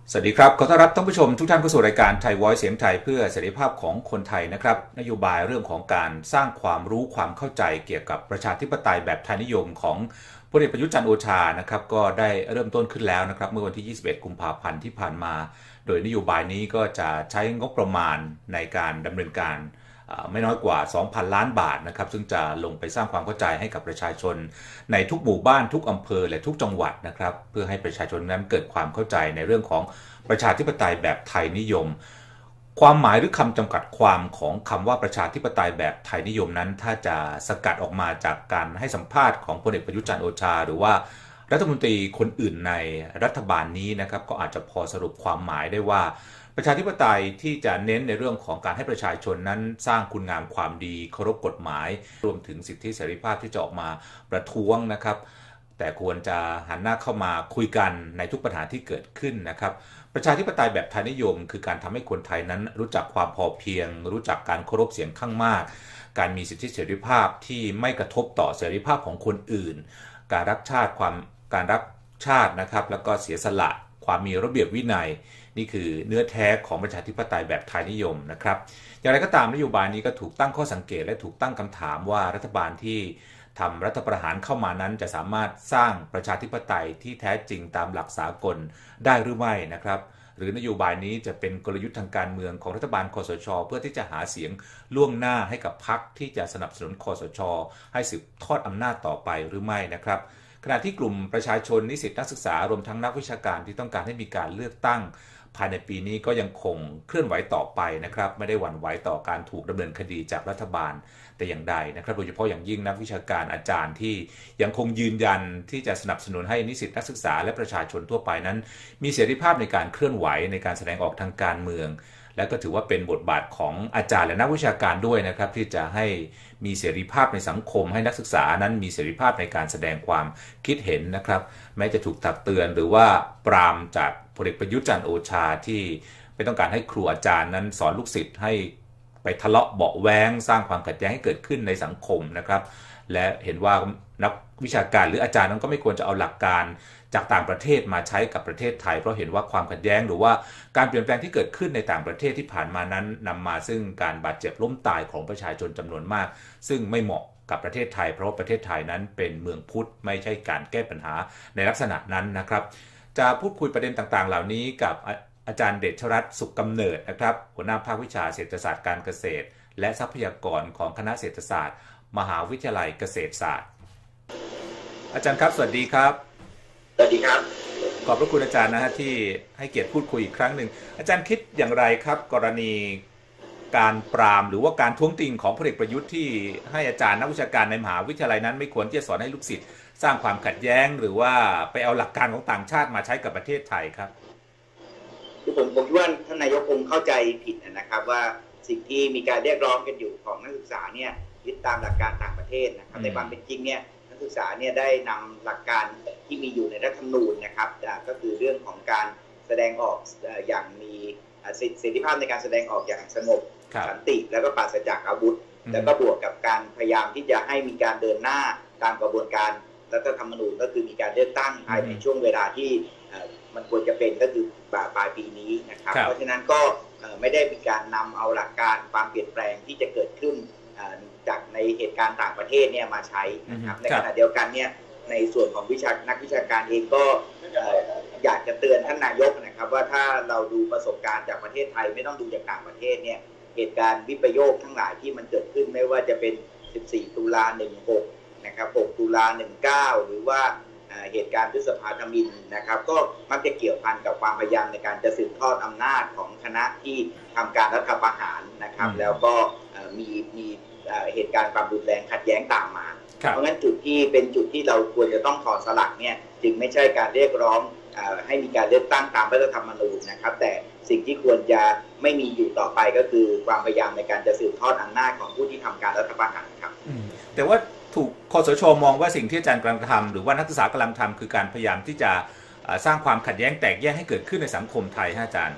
สวัสดีครับขอต้อนรับท่านผู้ชมทุกท่านเข้าสู่รายการไทยวอยซ์เสียงไทยเพื่อเสรีภาพของคนไทยนะครับนโยบายเรื่องของการสร้างความรู้ความเข้าใจเกี่ยวกับประชาธิปไตยแบบไทยนิยมของพลเอกประยุทธ์จันทร์โอชานะครับก็ได้เริ่มต้นขึ้นแล้วนะครับเมื่อวันที่21กุมภาพันธ์ที่ผ่านมาโดยนโยบายนี้ก็จะใช้งบประมาณในการดำเนินการไม่น้อยกว่า 2,000 ล้านบาทนะครับซึ่งจะลงไปสร้างความเข้าใจให้กับประชาชนในทุกหมู่บ้านทุกอำเภอและทุกจังหวัดนะครับเพื่อให้ประชาชนนั้นเกิดความเข้าใจในเรื่องของประชาธิปไตยแบบไทยนิยมความหมายหรือคำจำกัดความของคำว่าประชาธิปไตยแบบไทยนิยมนั้นถ้าจะสกัดออกมาจากการให้สัมภาษณ์ของพลเอกประยุทธ์จันทร์โอชาหรือว่ารัฐมนตรีคนอื่นในรัฐบาลนี้นะครับก็อาจจะพอสรุปความหมายได้ว่าประชาธิปไตยที่จะเน้นในเรื่องของการให้ประชาชนนั้นสร้างคุณงามความดีเคารพกฎหมายรวมถึงสิทธิเสรีภาพที่จะออกมาประท้วงนะครับแต่ควรจะหันหน้าเข้ามาคุยกันในทุกปัญหาที่เกิดขึ้นนะครับประชาธิปไตยแบบไทยนิยมคือการทำให้คนไทยนั้นรู้จักความพอเพียงรู้จักการเคารพเสียงข้างมากการมีสิทธิเสรีภาพที่ไม่กระทบต่อเสรีภาพของคนอื่นการรักชาตินะครับแล้วก็เสียสละความมีระเบียบวินัยนี่คือเนื้อแท้ของประชาธิปไตยแบบไทยนิยมนะครับอย่างไรก็ตามนโยบายนี้ก็ถูกตั้งข้อสังเกตและถูกตั้งคำถามว่ารัฐบาลที่ทำรัฐประหารเข้ามานั้นจะสามารถสร้างประชาธิปไตยที่แท้จริงตามหลักสากลได้หรือไม่นะครับหรือนโยบายนี้จะเป็นกลยุทธ์ทางการเมืองของรัฐบาลคสช.เพื่อที่จะหาเสียงล่วงหน้าให้กับพรรคที่จะสนับสนุนคสช.ให้สืบทอดอำนาจต่อไปหรือไม่นะครับขณะที่กลุ่มประชาชนนิสิตนักศึกษารวมทั้งนักวิชาการที่ต้องการให้มีการเลือกตั้งภายในปีนี้ก็ยังคงเคลื่อนไหวต่อไปนะครับไม่ได้หวั่นไหวต่อการถูกดำเนินคดีจากรัฐบาลแต่อย่างใดนะครับโดยเฉพาะอย่างยิ่งนักวิชาการอาจารย์ที่ยังคงยืนยันที่จะสนับสนุนให้นิสิตนักศึกษาและประชาชนทั่วไปนั้นมีเสรีภาพในการเคลื่อนไหวในการแสดงออกทางการเมืองและก็ถือว่าเป็นบทบาทของอาจารย์และนักวิชาการด้วยนะครับที่จะให้มีเสรีภาพในสังคมให้นักศึกษานั้นมีเสรีภาพในการแสดงความคิดเห็นนะครับแม้จะถูกตักเตือนหรือว่าปรามจากพลเอกประยุทธ์จันทร์โอชาที่ไม่ต้องการให้ครูอาจารย์นั้นสอนลูกศิษย์ให้ไปทะเลาะเบาะแว้งสร้างความขัดแย้งให้เกิดขึ้นในสังคมนะครับและเห็นว่านักวิชาการหรืออาจารย์นั้นก็ไม่ควรจะเอาหลักการจากต่างประเทศมาใช้กับประเทศไทยเพราะเห็นว่าความขัดแย้งหรือว่าการเปลี่ยนแปลงที่เกิดขึ้นในต่างประเทศที่ผ่านมานั้นนำมาซึ่งการบาดเจ็บล้มตายของประชาชนจำนวนมากซึ่งไม่เหมาะกับประเทศไทยเพราะว่าประเทศไทยนั้นเป็นเมืองพุทธไม่ใช่การแก้ปัญหาในลักษณะนั้นนะครับจะพูดคุยประเด็นต่างๆเหล่านี้กับอาจารย์เดชรัตน์สุขกำเนิดนะครับหัวหน้าภาควิชาเศรษฐศาสตร์การเกษตรและทรัพยากรของคณะเศรษฐศาสตร์มหาวิทยาลัยเกษตรศาสตร์อาจารย์ครับสวัสดีครับสวัสดีครับขอบพระคุณอาจารย์นะฮะที่ให้เกียรติพูดคุยอีกครั้งหนึ่งอาจารย์คิดอย่างไรครับกรณีการปรามหรือว่าการท้วงติงของพลเอกประยุทธ์ที่ให้อาจารย์นักวิชาการในมหาวิทยาลัยนั้นไม่ควรที่จะสอนให้ลูกศิษย์สร้างความขัดแย้งหรือว่าไปเอาหลักการของต่างชาติมาใช้กับประเทศไทยครับคือผมคิดว่าท่านนายกคงเข้าใจผิดนะครับว่าสิ่งที่มีการเรียกร้องกันอยู่ของนักศึกษาเนี่ยยึดตามหลักการต่างประเทศนะครับในความเป็นจริงเนี่ยนักศึกษาเนี่ยได้นำหลักการที่มีอยู่ในรัฐธรรมนูญนะครับก็คือเรื่องของการแสดงออกอย่างมีเสรีภาพในการแสดงออกอย่างสงบสันติแล้วก็ปราศจากอาวุธแล้วก็บวกกับการพยายามที่จะให้มีการเดินหน้าตามกระบวนการรัฐธรรมนูญก็คือมีการเลือกตั้งภายในช่วงเวลาที่มันควรจะเป็นก็คือปลายปีนี้นะครับเพราะฉะนั้นก็ไม่ได้มีการนำเอาหลักการความเปลี่ยนแปลงที่จะเกิดขึ้นจากในเหตุการณ์ต่างประเทศเนี่ยมาใช้นะครับในขณะเดียวกันเนี่ยในส่วนของนักวิชาการเองก็อยากจะเตือนท่านนายกนะครับว่าถ้าเราดูประสบการณ์จากประเทศไทยไม่ต้องดูจากต่างประเทศเนี่ยเหตุการณ์วิปโยคทั้งหลายที่มันเกิดขึ้นไม่ว่าจะเป็น14ตุลา16นะครับ6ตุลา19หรือว่าเหตุการณ์พฤษภาธมิฬนะครับก็มักจะเกี่ยวพันกับความพยายามในการจะสืบทอดอำนาจของคณะที่ทำการรัฐประหารนะครับแล้วก็มีเหตุการณ์ความรุนแรงขัดแย้งตามมาเพราะงั้นจุดที่เป็นจุดที่เราควรจะต้องถอดสลักเนี่ยจึงไม่ใช่การเรียกร้องให้มีการเลือกตั้งตามรัฐธรรมนูญนะครับแต่สิ่งที่ควรจะไม่มีอยู่ต่อไปก็คือความพยายามในการจะสืบทอดอำนาจของผู้ที่ทำการรัฐประหารครับแต่ว่าถูกคสช.มองว่าสิ่งที่อาจารย์กำลังทำหรือว่านักศึกษากำลังทำคือการพยายามที่จะสร้างความขัดแย้งแตกแยกให้เกิดขึ้นในสังคมไทยอาจารย์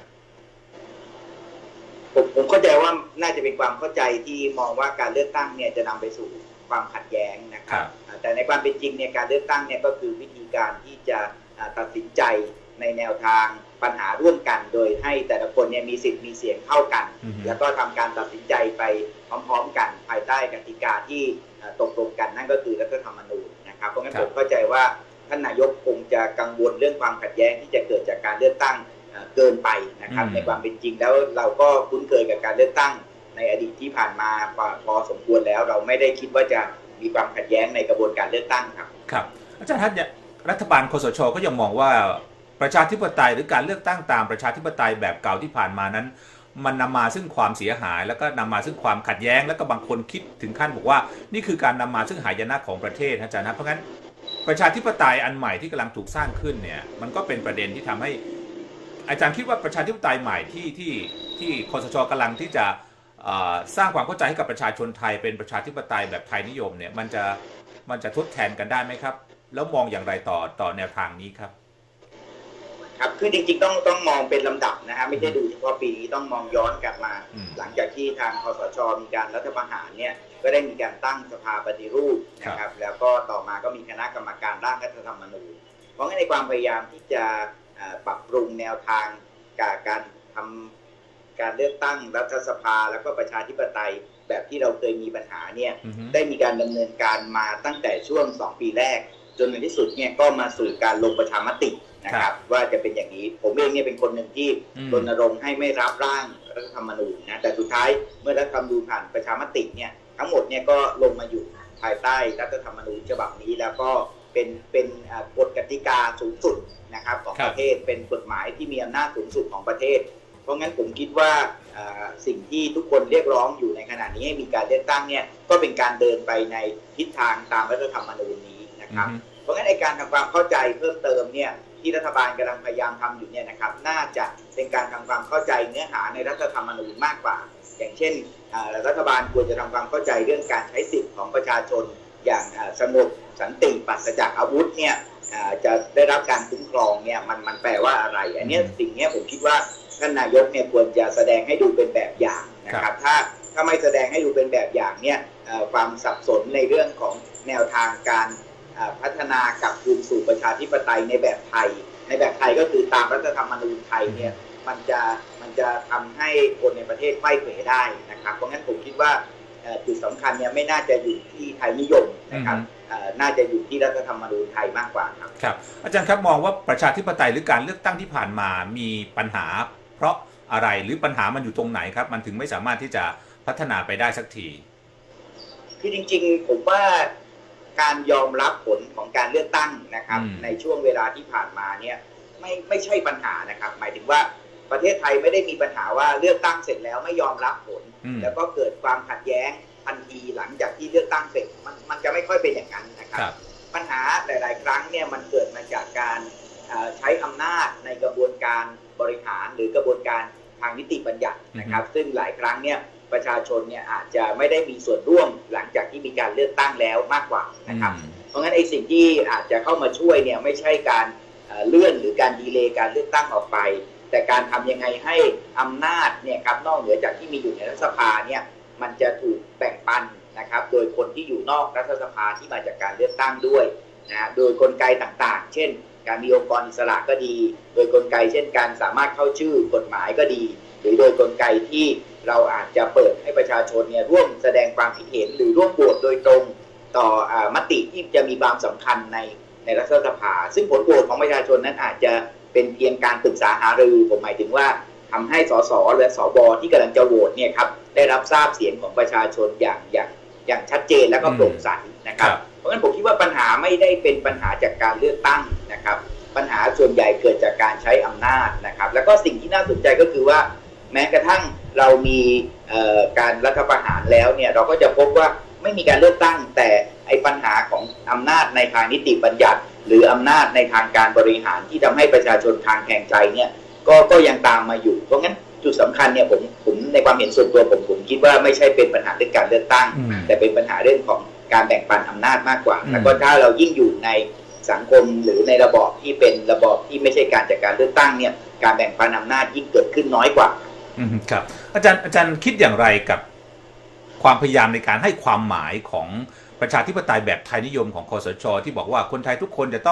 ผมเข้าใจว่าน่าจะเป็นความเข้าใจที่มองว่าการเลือกตั้งเนี่ยจะนำไปสู่ความขัดแย้งนะครับแต่ในความเป็นจริงเนี่ยการเลือกตั้งเนี่ยก็คือวิธีการที่จะตัดสินใจในแนวทางปัญหาร่วมกันโดยให้แต่ละคนเนี่ยมีสิทธิ์มีเสียงเท่ากันแล้วก็ทำการตัดสินใจไปพร้อมๆกันภายใต้กติกาที่ตกลงกันนั่นก็คือรัฐธรรมนูญนะครับเพราะงั้นผมเข้าใจว่าท่านนายกคงจะกังวลเรื่องความขัดแย้งที่จะเกิดจากการเลือกตั้งเกินไปนะครับในความเป็นจริงแล้วเราก็คุ้นเคยกับการเลือกตั้งในอดีตที่ผ่านมาพอสมควรแล้วเราไม่ได้คิดว่าจะมีความขัดแย้งในกระบวนการเลือกตั้งครับครับอาจารย์ทัศน์รัฐบาลคสช.ก็ยังมองว่าประชาธิปไตยหรือการเลือกตั้งตามประชาธิปไตยแบบเก่าที่ผ่านมานั้นมันนำมาซึ่งความเสียหายแล้วก็นำมาซึ่งความขัดแย้งแล้วก็บางคนคิดถึงขั้นบอกว่านี่คือการนำมาซึ่งหายนะของประเทศอาจารย์นะเพราะงั้นประชาธิปไตยอันใหม่ที่กำลังถูกสร้างขึ้นเนี่ยมันก็เป็นประเด็นที่ทำให้อาจารย์คิดว่าประชาธิปไตยใหม่ที่คสช.กำลังที่จะสร้างความเข้าใจให้กับประชาชนไทยเป็นประชาธิปไตยแบบไทยนิยมเนี่ยมันจะทดแทนกันได้ไหมครับแล้วมองอย่างไรต่อแนวทางนี้ครับครับคือจริงๆต้องมองเป็นลำดับนะฮะไม่ใช่ดูเฉพาะปีนี้ต้องมองย้อนกลับมาหลังจากที่ทางคสช.มีการรัฐประหารเนี่ยก็ได้มีการตั้งสภาปฏิรูปนะครับแล้วก็ต่อมาก็มีคณะกรรมการร่างรัฐธรรมนูญเพราะงั้นในความพยายามที่จะปรับปรุงแนวทางการทำการเลือกตั้งรัฐสภาแล้วก็ประชาธิปไตยแบบที่เราเคยมีปัญหาเนี่ยได้มีการดำเนินการมาตั้งแต่ช่วง2ปีแรกจนในที่สุดเนี่ยก็มาสู่การลงประชามตินะครับว่าจะเป็นอย่างนี้ผมเองเนี่ยเป็นคนหนึ่งที่รณรงค์ให้ไม่รับร่างรัฐธรรมนูญนะแต่สุดท้ายเมื่อรัฐธรรมนูญผ่านประชามติเนี่ยทั้งหมดเนี่ยก็ลงมาอยู่ภายใต้รัฐธรรมนูญฉบับนี้แล้วก็เป็นกฎกติกาสูงสุดนะครับของประเทศเป็นกฎหมายที่มีอำนาจสูงสุดของประเทศเพราะงั้นผมคิดว่าสิ่งที่ทุกคนเรียกร้องอยู่ในขณะนี้ให้มีการเลือกตั้งเนี่ยก็เป็นการเดินไปในทิศทางตามรัฐธรรมนูญนี้นะครับเพราะงั้นในการทำความเข้าใจเพิ่มเติมเนี่ยที่รัฐบาลกำลังพยายามทำอยู่เนี่ยนะครับน่าจะเป็นการทำความเข้าใจเนื้อหาในรัฐธรรมนูญมากกว่าอย่างเช่นรัฐบาลควรจะทำความเข้าใจเรื่องการใช้สิทธิของประชาชนอย่างสงบสันติปราศจากอาวุธเนี่ยจะได้รับการคุ้มครองเนี่ยมันแปลว่าอะไรอันนี้สิ่งนี้ผมคิดว่าท่านนายกเนี่ยควรจะแสดงให้ดูเป็นแบบอย่างนะครับถ้าไม่แสดงให้ดูเป็นแบบอย่างเนี่ยความสับสนในเรื่องของแนวทางการพัฒนากลับคืนสู่ประชาธิปไตยในแบบไทยก็คือตามรัฐธรรมนูญไทยเนี่ยมันจะทำให้คนในประเทศไขว้เขวได้นะครับเพราะงั้นผมคิดว่าจุดสำคัญเนี่ยไม่น่าจะอยู่ที่ไทยนิยมนะครับน่าจะอยู่ที่รัฐธรรมนูญไทยมากกว่าครับครับอาจารย์ครับมองว่าประชาธิปไตยหรือการเลือกตั้งที่ผ่านมามีปัญหาเพราะอะไรหรือปัญหามันอยู่ตรงไหนครับมันถึงไม่สามารถที่จะพัฒนาไปได้สักทีคือจริงๆผมว่าการยอมรับผลของการเลือกตั้งนะครับในช่วงเวลาที่ผ่านมาเนี่ยไม่ใช่ปัญหานะครับหมายถึงว่าประเทศไทยไม่ได้มีปัญหาว่าเลือกตั้งเสร็จแล้วไม่ยอมรับผลแล้วก็เกิดความขัดแย้งทันทีหลังจากที่เลือกตั้งเสร็จมันจะไม่ค่อยเป็นอย่างนั้นนะครับปัญหาหลายๆครั้งเนี่ยมันเกิดมาจากการใช้อำนาจในกระบวนการบริหารหรือกระบวนการทางนิติบัญญัตินะครับซึ่งหลายครั้งเนี่ยประชาชนเนี่ยอาจจะไม่ได้มีส่วนร่วมหลังจากที่มีการเลือกตั้งแล้วมากกว่านะครับเพราะงั้นไอ้สิ่งที่อาจจะเข้ามาช่วยเนี่ยไม่ใช่การเลื่อนหรือการดีเลย์การเลือกตั้งออกไปแต่การทำยังไงให้อำนาจเนี่ยครับนอกเหนือจากที่มีอยู่ในรัฐสภาเนี่ยมันจะถูกแบ่งปันนะครับโดยคนที่อยู่นอกรัฐสภาที่มาจากการเลือกตั้งด้วยนะโดยกลไกต่างๆเช่นการมีองค์กรอิสระก็ดีโดยกลไกเช่นการสามารถเข้าชื่อกฎหมายก็ดีหรือโดยกลไกที่เราอาจจะเปิดให้ประชาชนเนี่ยร่วมแสดงความคิดเห็นหรือร่วมโหวตโดยตรงต่อมติที่จะมีความสำคัญในรัฐสภาซึ่งผลโหวตของประชาชนนั้นอาจจะเป็นเพียงการปรึกษาหารือผมหมายถึงว่าทำให้สสและสบที่กำลังจะโหวตเนี่ยครับได้รับทราบเสียงของประชาชนอย่างชัดเจนและก็โปร่งใสนะครับเพราะฉะนั้นผมคิดว่าปัญหาไม่ได้เป็นปัญหาจากการเลือกตั้งนะครับปัญหาส่วนใหญ่เกิดจากการใช้อำนาจนะครับแล้วก็สิ่งที่น่าสนใจก็คือว่าแม้กระทั่งเรามีการรัฐประหารแล้วเนี่ยเราก็จะพบว่าไม่มีการเลือกตั้งแต่ไอ้ปัญหาของอำนาจในทางนิติบัญญัติหรืออำนาจในทางการบริหารที่ทำให้ประชาชนทางแข่งใจเนี่ยก็ยังตามมาอยู่เพราะงั้นจุดสำคัญเนี่ยผมในความเห็นส่วนตัวผมคิดว่าไม่ใช่เป็นปัญหาเรื่องการเลือกตั้งแต่เป็นปัญหาเรื่องของการแบ่งปันอำนาจมากกว่าแล้วก็ถ้าเรายิ่งอยู่ในสังคมหรือในระบอบที่เป็นระบอบที่ไม่ใช่การจัดการเลือกตั้งเนี่ยการแบ่งปันอำนาจยิ่งเกิดขึ้นน้อยกว่าครับอาจารย์คิดอย่างไรกับความพยายามในการให้ความหมายของประชาธิปไตยแบบไทยนิยมของคสช.ที่บอกว่าคนไทยทุกคนจะต้อง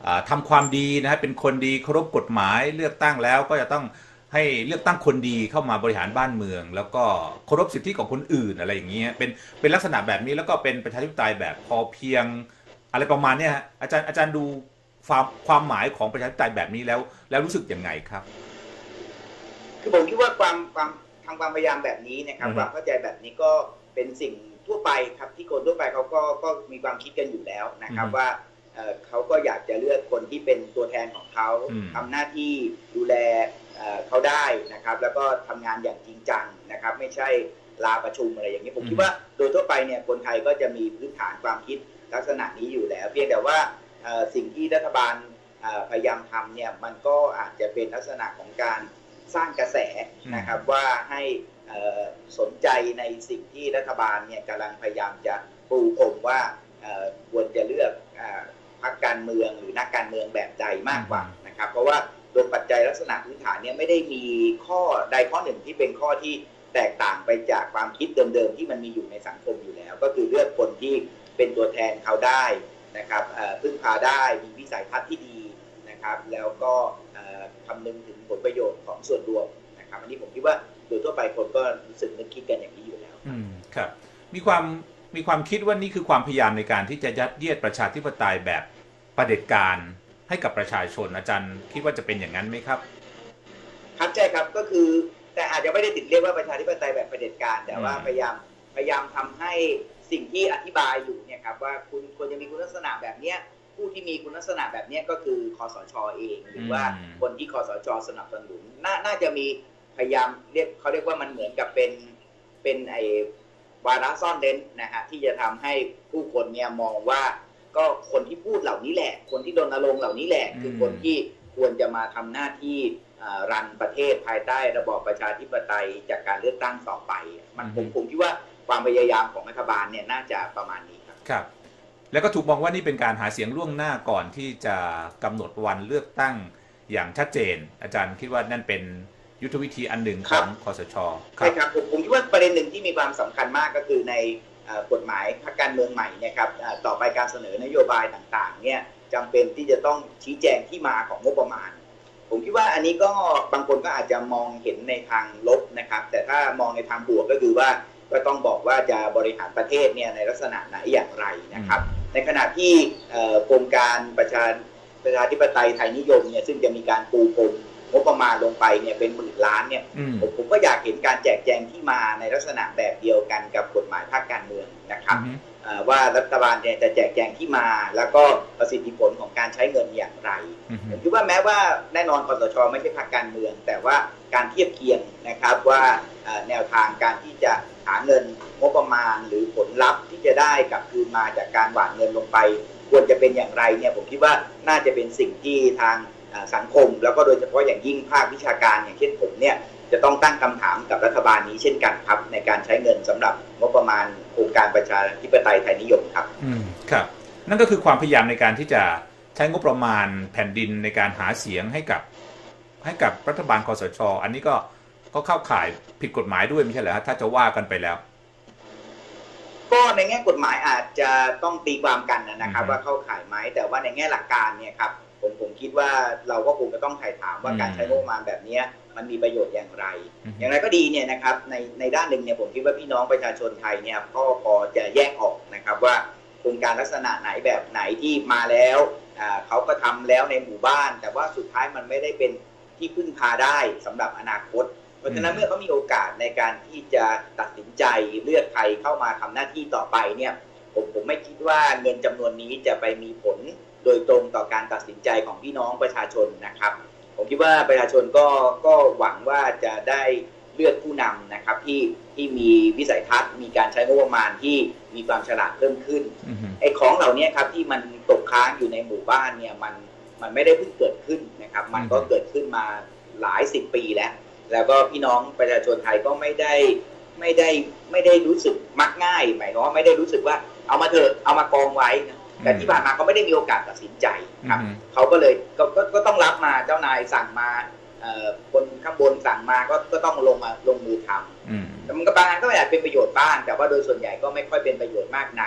ทำความดีนะฮะเป็นคนดีเคารพกฎหมายเลือกตั้งแล้วก็จะต้องให้เลือกตั้งคนดีเข้ามาบริหารบ้านเมืองแล้วก็เคารพสิทธิของคนอื่นอะไรอย่างเงี้ยเป็นลักษณะแบบนี้แล้วก็เป็นประชาธิปไตยแบบพอเพียงอะไรประมาณนี้ฮะอาจารย์ดูความหมายของประชาธิปไตยแบบนี้แล้วรู้สึกยังไงครับคือผมคิดว่าความพยายามแบบนี้นะครับความเข้าใจแบบนี้ก็เป็นสิ่งทั่วไปครับที่คนทั่วไปเขาก็มีความคิดกันอยู่แล้วนะครับว่าเขาก็อยากจะเลือกคนที่เป็นตัวแทนของเขาทำหน้าที่ดูแลเขาได้นะครับแล้วก็ทำงานอย่างจริงจังนะครับไม่ใช่ลาประชุมอะไรอย่างนี้ผมคิดว่าโดยทั่วไปเนี่ยคนไทยก็จะมีพื้นฐานความคิดลักษณะนี้อยู่แล้วเพียงแต่ว่าสิ่งที่รัฐบาลพยายามทำเนี่ยมันก็อาจจะเป็นลักษณะของการสร้างกระแสนะครับว่าให้สนใจในสิ่งที่รัฐบาลเนี่ยกำลังพยายามจะปูพรมว่าควรจะเลือกพรรคการเมืองหรือนักการเมืองแบบใดมากกว่านะครับเพราะว่าโดยปัจจัยลักษณะพื้นฐานเนี่ยไม่ได้มีข้อใดข้อหนึ่งที่เป็นข้อที่แตกต่างไปจากความคิดเดิมๆที่มันมีอยู่ในสังคมอยู่แล้วก็คือเลือกคนที่เป็นตัวแทนเขาได้นะครับพึ่งพาได้มีวิสัยทัศน์ที่ดีนะครับแล้วก็คำนึงถึงผลประโยชน์ของส่วนรวมนะครับอันนี้ผมคิดว่าโดยทั่วไปคนก็รู้สึกนึกคิดกันอย่างนี้อยู่แล้วครับมีความคิดว่านี่คือความพยายามในการที่จะยัดเยียดประชาธิปไตยแบบเผด็จการให้กับประชาชนอาจารย์คิดว่าจะเป็นอย่างนั้นไหมครับครับใช่ครับก็คือแต่อาจจะไม่ได้ติดเรียกว่าประชาธิปไตยแบบเผด็จการแต่ว่าพยายามทำให้สิ่งที่อธิบายอยู่เนี่ยครับว่าคุณควรจะมีคุณลักษณะแบบนี้ผู้ที่มีคุณลักษณะแบบนี้ก็คือคสช.เองหรือว่าคนที่คสช.สนับสนุนน่าจะมีพยายามเขาเรียกว่ามันเหมือนกับเป็นไอ้วาระซ่อนเร้นนะฮะที่จะทำให้ผู้คนเนี่ยมองว่าก็คนที่พูดเหล่านี้แหละคนที่รณรงค์เหล่านี้แหละคือคนที่ควรจะมาทำหน้าที่รันประเทศภายใต้ระบอบประชาธิปไตยจากการเลือกตั้งต่อไปผมคิดว่าความพยายามของรัฐบาลเนี่ยน่าจะประมาณนี้ครับแล้วก็ถูกมองว่านี่เป็นการหาเสียงล่วงหน้าก่อนที่จะกำหนดวันเลือกตั้งอย่างชัดเจนอาจารย์คิดว่านั่นเป็นยุทธวิธีอันหนึ่งของคสช. ใช่ครับผมคิดว่าประเด็นหนึ่งที่มีความสำคัญมากก็คือในกฎหมายพรรคการเมืองใหม่เนี่ยครับต่อไปการเสนอนโยบายต่างๆเนี่ยจำเป็นที่จะต้องชี้แจงที่มาของงบประมาณผมคิดว่าอันนี้ก็บางคนก็อาจจะมองเห็นในทางลบนะครับแต่ถ้ามองในทางบวกก็คือว่าก็ต้องบอกว่าจะบริหารประเทศเนี่ยในลักษณะไหนอย่างไรนะครับในขณะที่โครงการประชาธิปไตยไทยนิยมเนี่ยซึ่งจะมีการปูพรมงบประมาณลงไปเนี่ยเป็นหมื่นล้านเนี่ยผมก็อยากเห็นการแจกแจงที่มาในลักษณะแบบเดียวกันกับกฎหมายพรรคการเมืองนะครับว่ารัฐบาลเนี่ยจะแจกแจงที่มาแล้วก็ประสิทธิผลของการใช้เงินอย่างไรผมคิดว่าแม้ว่าแน่นอนคสช.ไม่ใช่พรรคการเมืองแต่ว่าการเทียบเคียงนะครับว่าแนวทางการที่จะหาเงินงบประมาณหรือผลลัพธ์ที่จะได้กลับคืนมาจากการหว่านเงินลงไปควรจะเป็นอย่างไรเนี่ยผมคิดว่าน่าจะเป็นสิ่งที่ทางสังคมแล้วก็โดยเฉพาะอย่างยิ่งภาควิชาการอย่างเช่นผมเนี่ยจะต้องตั้งคำถามกับรัฐบาลนี้เช่นกันครับในการใช้เงินสำหรับงบประมาณโครงการประชาธิปไตยไทยนิยมครับครับนั่นก็คือความพยายามในการที่จะใช้งบประมาณแผ่นดินในการหาเสียงให้กับรัฐบาลคสช.อันนี้ก็เข้าข่ายผิดกฎหมายด้วยไม่ใช่เหรอถ้าจะว่ากันไปแล้วก็ในแง่กฎหมายอาจจะต้องตีความกันนะครับว่าเข้าข่ายไหมแต่ว่าในแง่หลักการเนี่ยครับผมคิดว่าเราก็คงจะต้องไถ่ถามว่าการใช้งบประมาณแบบนี้มันมีประโยชน์อย่างไรอย่างไรก็ดีเนี่ยนะครับในด้านหนึ่งเนี่ยผมคิดว่าพี่น้องประชาชนไทยเนี่ยก็พอจะแยกออกนะครับว่าโครงการลักษณะไหนแบบไหนที่มาแล้วเขาก็ทำแล้วในหมู่บ้านแต่ว่าสุดท้ายมันไม่ได้เป็นที่พึ่งพาได้สำหรับอนาคตเพราะฉะนั้นเมื่อเขามีโอกาสในการที่จะตัดสินใจเลือกใครเข้ามาทำหน้าที่ต่อไปเนี่ยผมไม่คิดว่าเงินจำนวนนี้จะไปมีผลโดยตรงต่อการตัดสินใจของพี่น้องประชาชนนะครับผมคิดว่าประชาชนก็หวังว่าจะได้เลือกผู้นำนะครับที่มีวิสัยทัศน์มีการใช้งบประมาณที่มีความฉลาดเพิ่มขึ้นไอ้ของเหล่านี้ครับที่มันตกค้างอยู่ในหมู่บ้านเนี่ยมันไม่ได้เพิ่งเกิดขึ้นนะครับมันก็เกิดขึ้นมาหลาย10 ปีแล้วก็พี่น้องประชาชนไทยก็ไม่ได้รู้สึกมักง่ายหมายความว่าไม่ได้รู้สึกว่าเอามาเถอะเอามากองไว้แต่ที่ผ่านมาเขาไม่ได้มีโอกาสตัดสินใจครับเขาก็เลยก็ต้องรับมาเจ้านายสั่งมาคนข้างบนสั่งมาก็ต้องลงมือทำแต่มันก็บางอันก็อาจเป็นประโยชน์บ้างแต่ว่าโดยส่วนใหญ่ก็ไม่ค่อยเป็นประโยชน์มากนัก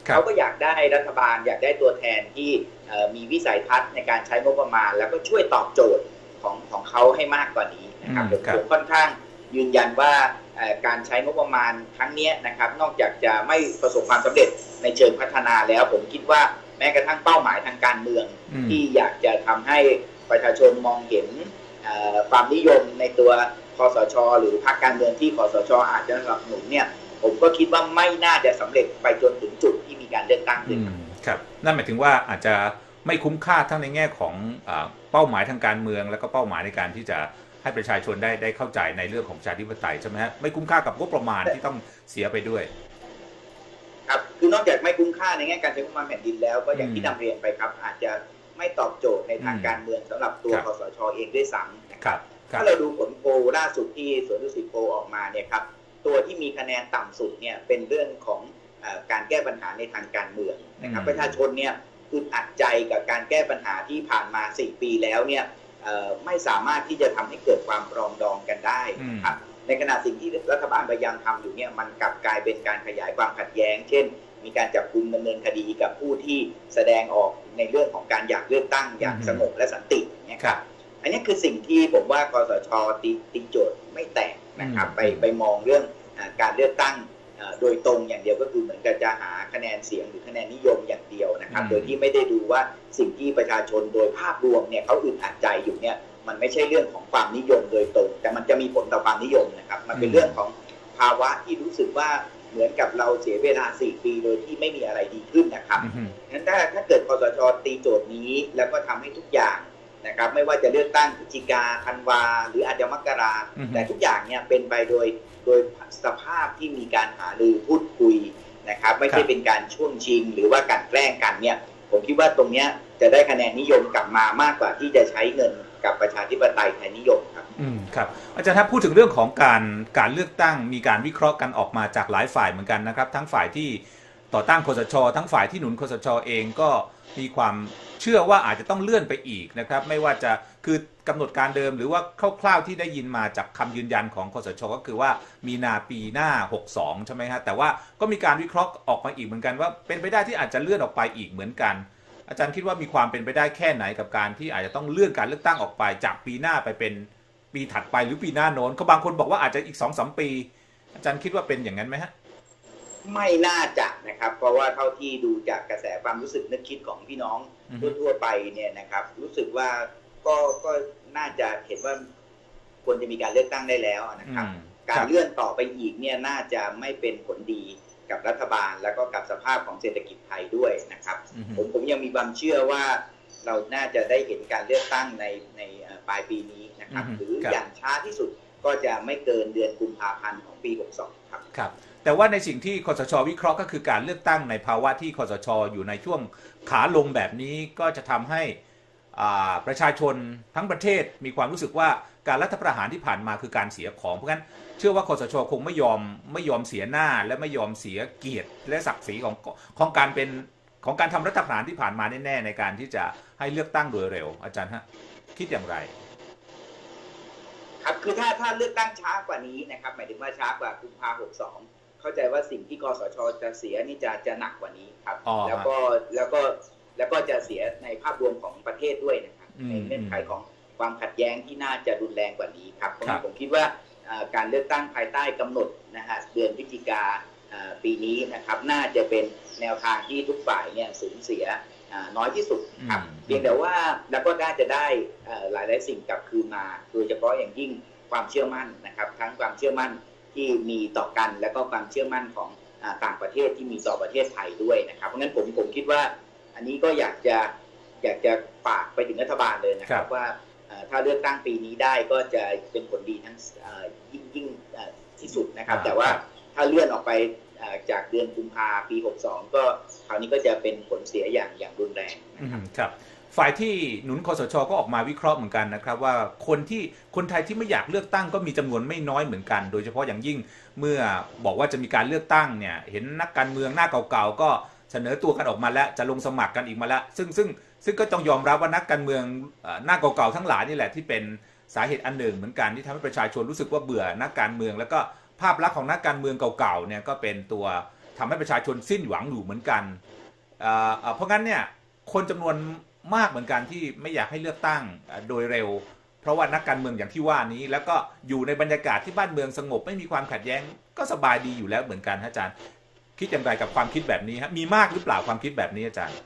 เขาก็อยากได้รัฐบาลอยากได้ตัวแทนที่มีวิสัยทัศน์ในการใช้งบประมาณแล้วก็ช่วยตอบโจทย์ของเขาให้มากกว่านี้นะครับผมค่อนข้างยืนยันว่าการใช้งบประมาณครั้งนี้นะครับนอกจากจะไม่ประสบความสำเร็จในเชิงพัฒนาแล้วผมคิดว่าแม้กระทั่งเป้าหมายทางการเมืองที่อยากจะทำให้ประชาชนมองเห็นความนิยมในตัวคสช.หรือพรรคการเมืองที่คสช.อาจจะสนับสนุนเนี่ยผมก็คิดว่าไม่น่าจะสำเร็จไปจนถึงจุดที่มีการเลือกตั้งขึ้นครับนั่นหมายถึงว่าอาจจะไม่คุ้มค่าทั้งในแง่ของเป้าหมายทางการเมืองแล้วก็เป้าหมายในการที่จะให้ประชาชนได้เข้าใจในเรื่องของประชาธิปไตยใช่ไหมฮะไม่คุ้มค่ากับงบประมาณที่ต้องเสียไปด้วยครับคือนอกจากไม่คุ้มค่าในแง่การใช้งบประมาณแผ่นดินแล้วก็อย่างที่นำเรียนไปครับอาจจะไม่ตอบโจทย์ในทางการเมืองสำหรับตัวคสช.เองด้วยซ้ำนะครับถ้าเราดูผลโพลล่าสุดที่สวนดุสิตโพลออกมาเนี่ยครับตัวที่มีคะแนนต่ำสุดเนี่ยเป็นเรื่องของการแก้ปัญหาในทางการเมืองนะครับประชาชนเนี่ยอึดอัดใจกับการแก้ปัญหาที่ผ่านมา4 ปีแล้วเนี่ยไม่สามารถที่จะทำให้เกิดความปรองดองกันได้นะครับในขณะสิ่งที่รัฐบาลพยายามทำอยู่เนี่ยมันกลับกลายเป็นการขยายความขัดแย้งเช่นมีการจับกุมดำเนินคดีกับผู้ที่แสดงออกในเรื่องของการอยากเลือกตั้งอย่างสงบและสันติเนี่ยครับอันนี้คือสิ่งที่ผมว่าคสช.ตีโจทย์ไม่แตกนะครับไปมองเรื่องการเลือกตั้งโดยตรงอย่างเดียวก็คือเหมือนกับจะหาคะแนนเสียงหรือคะแนนนิยมอย่างเดียวนะครับโดยที่ไม่ได้ดูว่าสิ่งที่ประชาชนโดยภาพรวมเนี่ยเขาอึดอัดใจอยู่เนี่ยมันไม่ใช่เรื่องของความนิยมโดยตรงแต่มันจะมีผลต่อความนิยมนะครับมันเป็นเรื่องของภาวะที่รู้สึกว่าเหมือนกับเราเสียเวลา4 ปีโดยที่ไม่มีอะไรดีขึ้นนะครับงั้นถ้าเกิดคสช.ตีโจทย์นี้แล้วก็ทำให้ทุกอย่างนะครับไม่ว่าจะเลือกตั้งพฤศจิกาธันวาหรืออาจจะมกราแต่ทุกอย่างเนี่ยเป็นไปโดยสภาพที่มีการหารือพูดคุยนะครับไม่ใช่เป็นการช่วงชิงหรือว่าการแกล้งกันเนี่ยผมคิดว่าตรงนี้จะได้คะแนนนิยมกลับมามากกว่าที่จะใช้เงินกับประชาธิปไตยไทยนิยมครับครับอาจารย์ถ้าพูดถึงเรื่องของการเลือกตั้งมีการวิเคราะห์กันออกมาจากหลายฝ่ายเหมือนกันนะครับทั้งฝ่ายที่ต่อต้านคสช.ทั้งฝ่ายที่หนุนคสช.เองก็มีความเชื่อว่าอาจจะต้องเลื่อนไปอีกนะครับไม่ว่าจะคือกำหนดการเดิมหรือว่าคร่าวๆที่ได้ยินมาจากคำยืนยันของคสช.ก็คือว่ามีนาปีหน้า62ใช่ไหมฮะแต่ว่าก็มีการวิเคราะห์ออกมาอีกเหมือนกันว่าเป็นไปได้ที่อาจจะเลื่อนออกไปอีกเหมือนกันอาจารย์คิดว่ามีความเป็นไปได้แค่ไหนกับการที่อาจจะต้องเลื่อนการเลือกตั้งออกไปจากปีหน้าไปเป็นปีถัดไปหรือปีหน้าโน้นก็บางคนบอกว่าอาจจะอีก 2-3 ปีอาจารย์คิดว่าเป็นอย่างนั้นไหมฮะไม่น่าจะนะครับเพราะว่าเท่าที่ดูจากกระแสความรู้สึกนึกคิดของพี่น้องทั่วไปเนี่ยนะครับรู้สึกว่าก็น่าจะเห็นว่าควรจะมีการเลือกตั้งได้แล้วนะครับการเลื่อนต่อไปอีกเนี่ยน่าจะไม่เป็นผลดีกับรัฐบาลแล้วก็กับสภาพของเศรษฐกิจไทยด้วยนะครับผมยังมีความเชื่อว่าเราน่าจะได้เห็นการเลือกตั้งในปลายปีนี้นะครับหรืออย่างช้าที่สุดก็จะไม่เกินเดือนกุมภาพันธ์ของปี62 ครับแต่ว่าในสิ่งที่คสช.วิเคราะห์ก็คือการเลือกตั้งในภาวะที่คสช.อยู่ในช่วงขาลงแบบนี้ก็จะทำให้ประชาชนทั้งประเทศมีความรู้สึกว่าการรัฐประหารที่ผ่านมาคือการเสียของเพราะงั้นเชื่อว่าคสช.คงไม่ยอมเสียหน้าและไม่ยอมเสียเกียรติและศักดิ์ศรีของการทำรัฐประหารที่ผ่านมาแน่ๆในการที่จะให้เลือกตั้งโดยเร็วอาจารย์ฮะคิดอย่างไรครับคือถ้าเลือกตั้งช้ากว่านี้นะครับหมายถึงว่าช้ากว่ากุมภาพันธ์62เข้าใจว่าสิ่งที่คสช.จะเสียนี่จะหนักกว่านี้ครับแล้วก็จะเสียในภาพรวมของประเทศด้วยนะครับในเงื่อนไขของความขัดแย้งที่น่าจะรุนแรงกว่านี้ครับผมคิดว่าการเลือกตั้งภายใต้กำหนดนะฮะเดือนพฤศจิกาปีนี้นะครับน่าจะเป็นแนวทางที่ทุกฝ่ายเนี่ยสูญเสียน้อยที่สุดครับเพียงแต่ว่าแล้วก็น่าจะได้หลายสิ่งกลับคืนมาโดยเฉพาะอย่างยิ่งความเชื่อมั่นนะครับทั้งความเชื่อมั่นที่มีต่อกันและก็ความเชื่อมั่นของต่างประเทศที่มีต่อประเทศไทยด้วยนะครับเพราะงั้นผมคิดว่าอันนี้ก็อยากจะฝากไปถึงรัฐบาลเลยนะครับว่าถ้าเลือกตั้งปีนี้ได้ก็จะเป็นผลดีทั้งยิ่งที่สุดนะครับแต่ว่าถ้าเลื่อนออกไปจากเดือนกุมภาพันธ์ปี62ก็คราวนี้ก็จะเป็นผลเสียอย่างรุนแรงครับฝ่ายที่หนุนคสช.ก็ออกมาวิเคราะห์เหมือนกันนะครับว่าคนไทยที่ไม่อยากเลือกตั้งก็มีจำนวนไม่น้อยเหมือนกันโดยเฉพาะอย่างยิ่งเมื่อบอกว่าจะมีการเลือกตั้งเนี่ยเห็นนักการเมืองหน้าเก่าๆก็เสนอตัวกันออกมาแล้วจะลงสมัครกันอีกมาแล้วซึ่งก็ต้องยอมรับว่านักการเมืองหน้าเก่าๆทั้งหลายนี่แหละที่เป็นสาเหตุอันหนึ่งเหมือนกันที่ทำให้ประชาชนรู้สึกว่าเบื่อนักการเมืองแล้วก็ภาพลักษณ์ของนักการเมืองเก่าๆเนี่ยก็เป็นตัวททำให้ประชาชนสิ้นหวังอยู่เหมือนกันเพราะงั้นเนี่ยคนจำนวนมากเหมือนกันที่ไม่อยากให้เลือกตั้งโดยเร็วเพราะว่านักการเมืองอย่างที่ว่านี้แล้วก็อยู่ในบรรยากาศที่บ้านเมืองสงบไม่มีความขัดแย้งก็สบายดีอยู่แล้วเหมือนกันอาจารย์คิดอย่างไรกับความคิดแบบนี้ฮะมีมากหรือเปล่าความคิดแบบนี้อาจารย์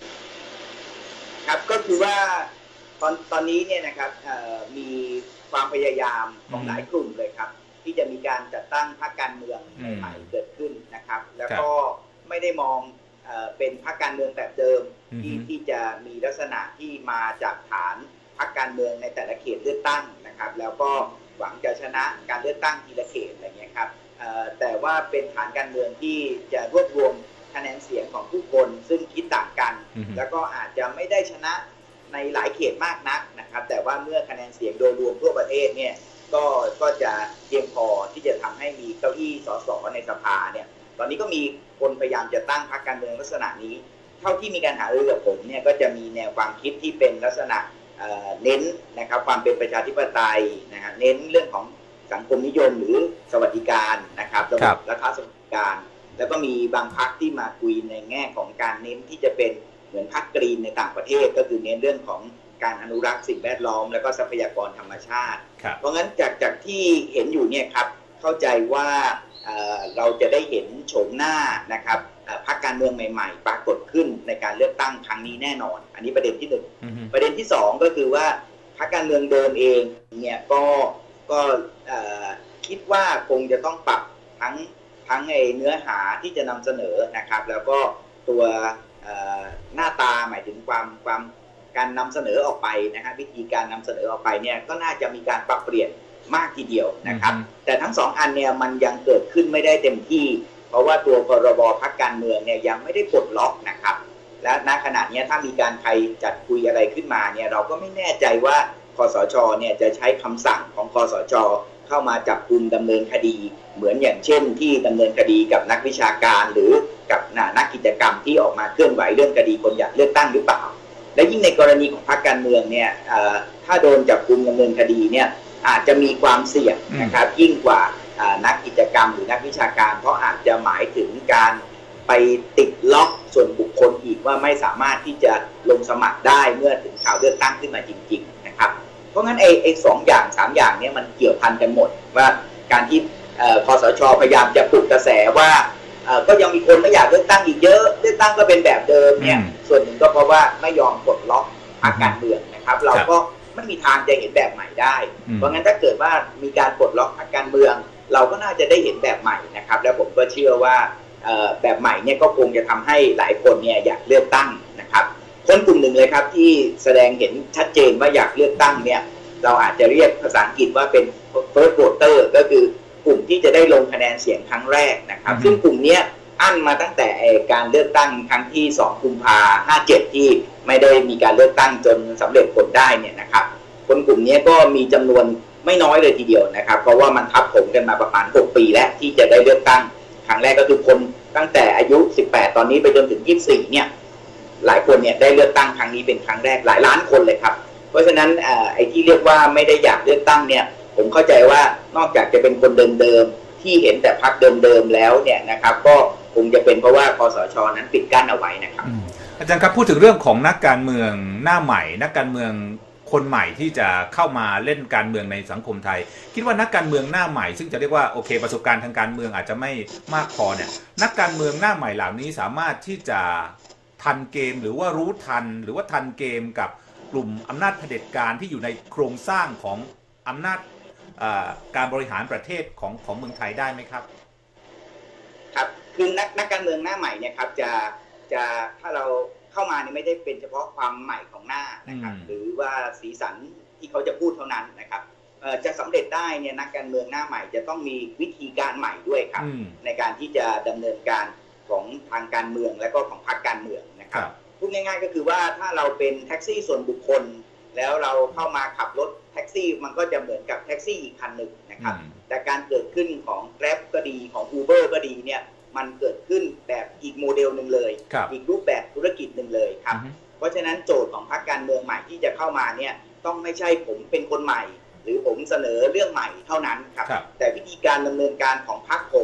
ครับก็คือว่าตอนนี้เนี่ยนะครับมีความพยายามของหลายกลุ่มเลยครับที่จะมีการจัดตั้งพรรคการเมืองใหม่เกิดขึ้นนะครับแล้วก็ไม่ได้มองเป็นพรรคการเมืองแบบเดิมที่จะมีลักษณะที่มาจากฐานพรรคการเมืองในแต่ละเขตเลือกตั้งนะครับแล้วก็หวังจะชนะการเลือกตั้งทีละเขตอะไรเงี้ยครับแต่ว่าเป็นฐานการเมืองที่จะรวบรวมคะแนนเสียงของผู้คนซึ่งคิดต่างกันแล้วก็อาจจะไม่ได้ชนะในหลายเขตมากนักนะครับแต่ว่าเมื่อคะแนนเสียงโดยรวมทั่วประเทศเนี่ยก็จะเพียงพอที่จะทำให้มีเก้าอี้สสในสภาเนี่ยตอนนี้ก็มีคนพยายามจะตั้งพรรคการเมืองลักษณะนี้เท่าที่มีการหารือกับผมเนี่ยก็จะมีแนวความคิดที่เป็นลักษณะเน้นนะครับความเป็นประชาธิปไตยนะฮะเน้นเรื่องของสังคมนิยมหรือสวัสดิการนะครับระบบรัฐสวัสดิการแล้วก็มีบางพรรคที่มาคุยในแง่ของการเน้นที่จะเป็นเหมือนพรรคกรีนในต่างประเทศก็คือเน้นเรื่องของการอนุรักษ์สิ่งแวดล้อมแล้วก็ทรัพยากรธรรมชาติเพราะงั้นจากที่เห็นอยู่เนี่ยครับเข้าใจว่าเราจะได้เห็นโฉมหน้านะครับพรรคการเมืองใหม่ๆปรากฏขึ้นในการเลือกตั้งครั้งนี้แน่นอนอันนี้ประเด็นที่1ประเด็นที่2ก็คือว่าพรรคการเมืองเดิมเองเนี่ยก็คิดว่าคงจะต้องปรับทั้งเนื้อหาที่จะนำเสนอนะครับแล้วก็ตัวหน้าตาหมายถึงความการนำเสนอออกไปนะฮะวิธีการนำเสนอออกไปเนี่ยก็น่าจะมีการปรับเปลี่ยนมากทีเดียวนะครับแต่ทั้ง2อันเนี่ยมันยังเกิดขึ้นไม่ได้เต็มที่เพราะว่าตัวพรบพรรคการเมืองเนี่ยยังไม่ได้ปลดล็อกนะครับและณขณะนี้ถ้ามีการใครจัดคุยอะไรขึ้นมาเนี่ยเราก็ไม่แน่ใจว่าคสช.เนี่ยจะใช้คำสั่งของคสช.เข้ามาจับกุมดำเนินคดีเหมือนอย่างเช่นที่ดำเนินคดีกับนักวิชาการหรือกับนักกิจกรรมที่ออกมาเคลื่อนไหวเรื่องคดีคนอยากเลือกตั้งหรือเปล่าและยิ่งในกรณีของพรรคการเมืองเนี่ยถ้าโดนจับกุมดำเนินคดีเนี่ยอาจจะมีความเสี่ยงนะครับยิ่งกว่านักกิจกรรมหรือนักวิชาการเพราะอาจจะหมายถึงการไปติดล็อกส่วนบุคคลอีกว่าไม่สามารถที่จะลงสมัครได้เมื่อถึงข่าวเลือกตั้งขึ้นมาจริงๆนะครับเพราะงั้นไอ้2 อย่าง 3 อย่างนี้มันเกี่ยวพันกันหมดว่าการที่คสช.พยายามจะปลุกกระแสว่าก็ยังมีคนไม่อยากเลือกตั้งอีกเยอะเลือกตั้งก็เป็นแบบเดิมเนี่ยส่วนหนึ่งก็เพราะว่าไม่ยอมปลดล็อกพรรคการเมืองนะครับเราก็ไม่มีทางจะเห็นแบบใหม่ได้เพราะงั้นถ้าเกิดว่ามีการปลดล็อกพรรคการเมืองเราก็น่าจะได้เห็นแบบใหม่นะครับแล้วผมก็เชื่อว่าแบบใหม่เนี่ยก็คงจะทำให้หลายคนเนี่ยอยากเลือกตั้งนะครับคนกลุ่มหนึ่งเลยครับที่แสดงเห็นชัดเจนว่าอยากเลือกตั้งเนี่ยเราอาจจะเรียกภาษาอังกฤษว่าเป็น first voter ก็คือกลุ่มที่จะได้ลงคะแนนเสียงครั้งแรกนะครับซึ่งกลุ่มนี้อั้นมาตั้งแต่การเลือกตั้งครั้งที่2 กุมภาพันธ์ 57ที่ไม่ได้มีการเลือกตั้งจนสำเร็จผลได้เนี่ยนะครับคนกลุ่มนี้ก็มีจำนวนไม่น้อยเลยทีเดียวนะครับเพราะว่ามันทับถมกันมาประมาณ6 ปีแล้วที่จะได้เลือกตั้งครั้งแรกก็คือคนตั้งแต่อายุ18ตอนนี้ไปจนถึง24เนี่ยหลายคนเนี่ยได้เลือกตั้งครั้งนี้เป็นครั้งแรกหลายล้านคนเลยครับเพราะฉะนั้นไอ้ที่เรียกว่าไม่ได้อยากเลือกตั้งเนี่ยผมเข้าใจว่านอกจากจะเป็นคนเดิมๆที่เห็นแต่พรรคเดิมๆแล้วเนี่ยนะครับก็คงจะเป็นเพราะว่าคสช.นั้นปิดกั้นเอาไว้นะครับอาจารย์ครับพูดถึงเรื่องของนักการเมืองหน้าใหม่นักการเมืองคนใหม่ที่จะเข้ามาเล่นการเมืองในสังคมไทยคิดว่านักการเมืองหน้าใหม่ซึ่งจะเรียกว่าโอเคประสบการณ์ทางการเมืองอาจจะไม่มากพอเนี่ยนักการเมืองหน้าใหม่เหล่านี้สามารถที่จะทันเกมหรือว่ารู้ทันหรือว่าทันเกมกับกลุ่มอำนาจเผด็จการที่อยู่ในโครงสร้างของอำนาจการบริหารประเทศของเมืองไทยได้ไหมครับครับคือนักการเมืองหน้าใหม่เนี่ยครับจะถ้าเราเข้ามาเนี่ยไม่ได้เป็นเฉพาะความใหม่ของหน้านะครับหรือว่าสีสันที่เขาจะพูดเท่านั้นนะครับจะสำเร็จได้เนี่ยนักการเมืองหน้าใหม่จะต้องมีวิธีการใหม่ด้วยครับในการที่จะดำเนินการของทางการเมืองและก็ของพรรคการเมืองนะครับพูดง่ายๆก็คือว่าถ้าเราเป็นแท็กซี่ส่วนบุคคลแล้วเราเข้ามาขับรถแท็กซี่มันก็จะเหมือนกับแท็กซี่อีกคันหนึ่งนะครับแต่การเกิดขึ้นของ Grab ก็ดีของ Uber ก็ดีเนี่ยมันเกิดขึ้นแบบอีกโมเดลหนึ่งเลยอีกรูปแบบธุรกิจหนึ่งเลยครับเพราะฉะนั้นโจทย์ของพรรคการเมืองใหม่ที่จะเข้ามาเนี่ยต้องไม่ใช่ผมเป็นคนใหม่หรือผมเสนอเรื่องใหม่เท่านั้นครับแต่วิธีการดำเนินการของพรรคผม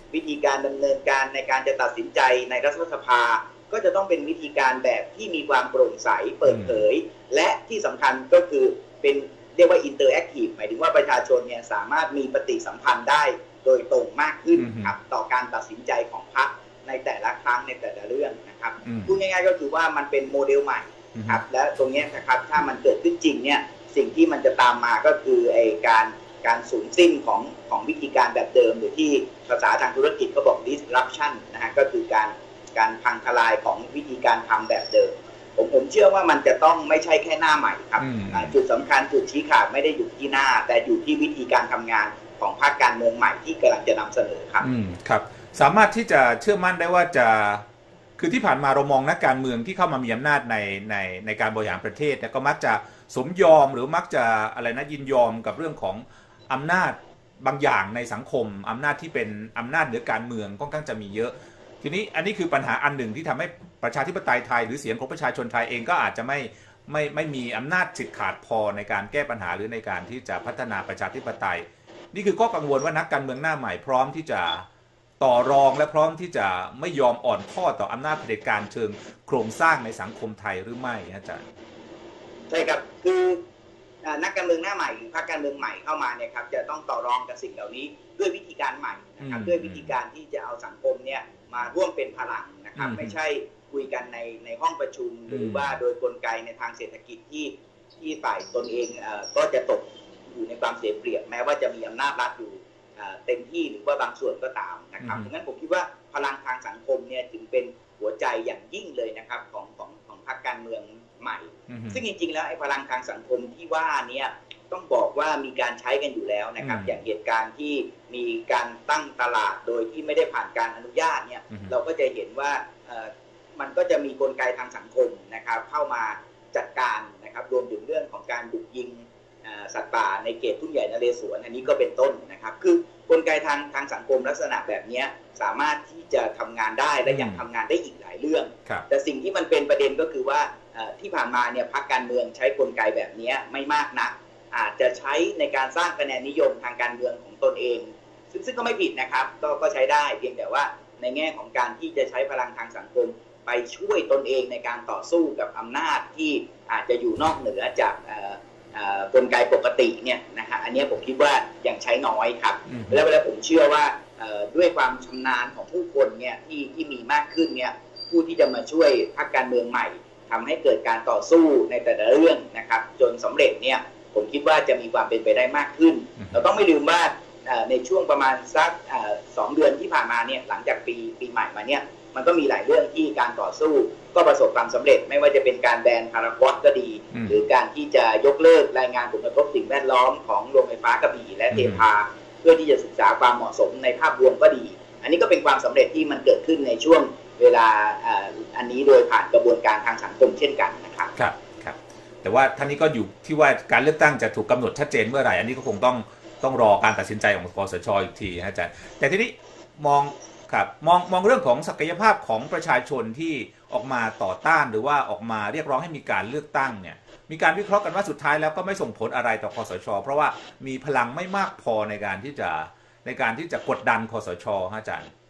วิธีการดำเนินการในการจะตัดสินใจในรัฐสภาก็จะต้องเป็นวิธีการแบบที่มีความโปร่งใสเปิดเผยและที่สำคัญก็คือเป็นเรียกว่าอินเตอร์แอคทีฟหมายถึงว่าประชาชนเนี่ยสามารถมีปฏิสัมพันธ์ได้โดยตรงมากขึ้นครับต่อการตัดสินใจของพรรคในแต่ละครั้งในแต่ละเรื่องนะครับพูดง่ายๆก็คือว่ามันเป็นโมเดลใหม่ครับและตรงนี้นะครับถ้ามันเกิดขึ้นจริงเนี่ยสิ่งที่มันจะตามมาก็คือการสูญสิ้นของวิธีการแบบเดิมหรือที่ภาษาทางธุรกิจเขาบอก disruption นะฮะก็คือการพังทลายของวิธีการทำแบบเดิมผมเชื่อว่ามันจะต้องไม่ใช่แค่หน้าใหม่ครับจุดสำคัญจุดชี้ขาดไม่ได้อยู่ที่หน้าแต่อยู่ที่วิธีการทำงานของพรรคการเมืองใหม่ที่กำลังจะนำเสนอครับครับสามารถที่จะเชื่อมั่นได้ว่าจะคือที่ผ่านมาเรามองนักการเมืองที่เข้ามามีอำนาจในการบริหารประเทศเนี่ยก็มักจะสมยอมหรือมักจะอะไรนะยินยอมกับเรื่องของอำนาจบางอย่างในสังคมอำนาจที่เป็นอำนาจเหนือการเมืองค่อนข้างจะมีเยอะทีนี้อันนี้คือปัญหาอันหนึ่งที่ทำให้ประชาธิปไตยไทยหรือเสียงของประชาชนไทยเองก็อาจจะไม่มีอำนาจสิทธิ์ขาดพอในการแก้ปัญหาหรือในการที่จะพัฒนาประชาธิปไตยนี่คือข้อกังวลว่านักการเมืองหน้าใหม่พร้อมที่จะต่อรองและพร้อมที่จะไม่ยอมอ่อนข้อต่ออำนาจเผด็จการเชิงโครงสร้างในสังคมไทยหรือไม่อาจารย์ใช่ครับคือนักการเมืองหน้าใหม่หรือพรรคการเมืองใหม่เข้ามาเนี่ยครับจะต้องต่อรองกับสิ่งเหล่านี้ด้วยวิธีการใหม่นะครับด้วยวิธีการที่จะเอาสังคมเนี่ยมาร่วมเป็นพลังนะครับไม่ใช่คุยกันในห้องประชุมหรือว่าโดยกลไกในทางเศรษฐกิจที่ฝ่ายตนเองก็จะตกอยู่ในความเสียเปรียบแม้ว่าจะมีอำนาจรัฐอยู่เต็มที่หรือว่าบางส่วนก็ตามนะครับดังนั้นผมคิดว่าพลังทางสังคมเนี่ยถึงเป็นหัวใจอย่างยิ่งเลยนะครับของพรรคการเมืองใหม่ซึ่งจริงๆแล้วไอ้พลังทางสังคมที่ว่าเนี่ยต้องบอกว่ามีการใช้กันอยู่แล้วนะครับอย่างเหตุการณ์ที่มีการตั้งตลาดโดยที่ไม่ได้ผ่านการอนุญาตเนี่ยเราก็จะเห็นว่ามันก็จะมีกลไกทางสังคมนะครับเข้ามาจัดการนะครับรวมถึงเรื่องของการบุกยิงสัตว์ป่าในเขตทุ่งใหญ่นเรศวรอันนี้ก็เป็นต้นนะครับคือกลไกทางสังคมลักษณะแบบนี้สามารถที่จะทำงานได้และยังทำงานได้อีกหลายเรื่องแต่สิ่งที่มันเป็นประเด็นก็คือว่าที่ผ่านมาเนี่ยพรรคการเมืองใช้กลไกแบบนี้ไม่มากนักอาจจะใช้ในการสร้างคะแนนนิยมทางการเมืองของตนเองซึ่งก็ไม่ผิดนะครับก็ใช้ได้เพียงแต่ว่าในแง่ของการที่จะใช้พลังทางสังคมไปช่วยตนเองในการต่อสู้กับอำนาจที่อาจจะอยู่นอกเหนือจากกลไกปกติเนี่ยนะฮะอันนี้ผมคิดว่ายังใช้น้อยครับแล้วผมเชื่อว่าด้วยความชำนาญของผู้คนเนี่ยที่มีมากขึ้นเนี่ยผู้ที่จะมาช่วยพรรคการเมืองใหม่ทำให้เกิดการต่อสู้ในแต่ละเรื่องนะครับจนสำเร็จเนี่ยผมคิดว่าจะมีความเป็นไปได้มากขึ้นเราต้องไม่ลืมว่าในช่วงประมาณสัก2 เดือนที่ผ่านมาเนี่ยหลังจากปีใหม่มาเนี่ยมันก็มีหลายเรื่องที่การต่อสู้ก็ประสบความสำเร็จไม่ว่าจะเป็นการแบนพารากอนก็ดีหรือการที่จะยกเลิกรายงานผลกระทบสิ่งแวดล้อมของโรงไฟฟ้ากระบี่และเทพาเพื่อที่จะศึกษาความเหมาะสมในภาพรวมก็ดีอันนี้ก็เป็นความสำเร็จที่มันเกิดขึ้นในช่วงเวลาอันนี้โดยผ่านกระบวนการทางสังคมเช่นกันนะครับครับแต่ว่าท่านนี้ก็อยู่ที่ว่าการเลือกตั้งจะถูกกำหนดชัดเจนเมื่อไหร่อันนี้ก็คงต้องรอการตัดสินใจของคสช.อีกทีอาจารย์แต่ทีนี้มองเรื่องของศักยภาพของประชาชนที่ออกมาต่อต้านหรือว่าออกมาเรียกร้องให้มีการเลือกตั้งเนี่ยมีการวิเคราะห์กันว่าสุดท้ายแล้วก็ไม่ส่งผลอะไรต่อคสช.เพราะว่ามีพลังไม่มากพอในการที่จะกดดันคสช.อาจารย์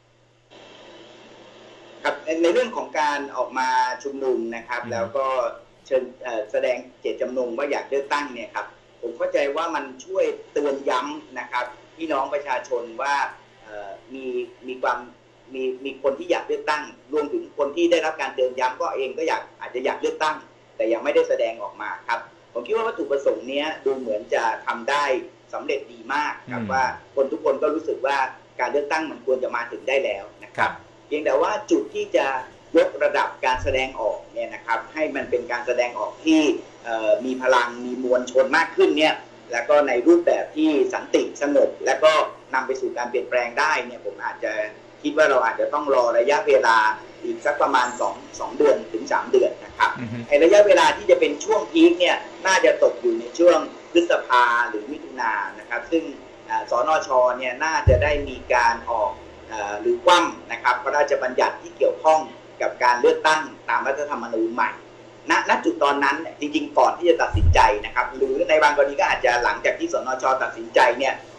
ครับในเรื่องของการออกมาชุมนุมนะครับแล้วก็เชิญแสดงเจตจำนงว่าอยากเลือกตั้งเนี่ยครับผมเข้าใจว่ามันช่วยเตือนย้ำนะครับพี่น้องประชาชนว่ามีคนที่อยากเลือกตั้งรวมถึงคนที่ได้รับการเตือนย้ำก็เองก็อาจจะอยากเลือกตั้งแต่ยังไม่ได้แสดงออกมาครับผมคิดว่าวัตถุประสงค์นี้ดูเหมือนจะทำได้สำเร็จดีมากครับว่าคนทุกคนก็รู้สึกว่าการเลือกตั้งมันควรจะมาถึงได้แล้วนะครับเพียงแต่ว่าจุดที่จะยกระดับการแสดงออกเนี่ยนะครับให้มันเป็นการแสดงออกที่มีพลังมีมวลชนมากขึ้นเนี่ยแล้วก็ในรูปแบบที่สันติสงบและก็นำไปสู่การเปลี่ยนแปลงได้เนี่ยผมอาจจะคิดว่าเราอาจจะต้องรอระยะเวลาอีกสักประมาณ2 เดือนถึง3 เดือนนะครับไอ้ระยะเวลาที่จะเป็นช่วงพีคเนี่ยน่าจะตกอยู่ในช่วงพฤษภาหรือมิถุนายนนะครับซึ่งสนช.เนี่ยน่าจะได้มีการออกหรือคว่ำนะครับพระราชบัญญัติที่เกี่ยวข้องกับการเลือกตั้งตามรัฐธรรมนูญใหม่ณจุดตอนนั้นจริงๆก่อนที่จะตัดสินใจนะครับหรือในบางกรณีก็อาจจะหลังจากที่สนช.ตัดสินใจเนี่ย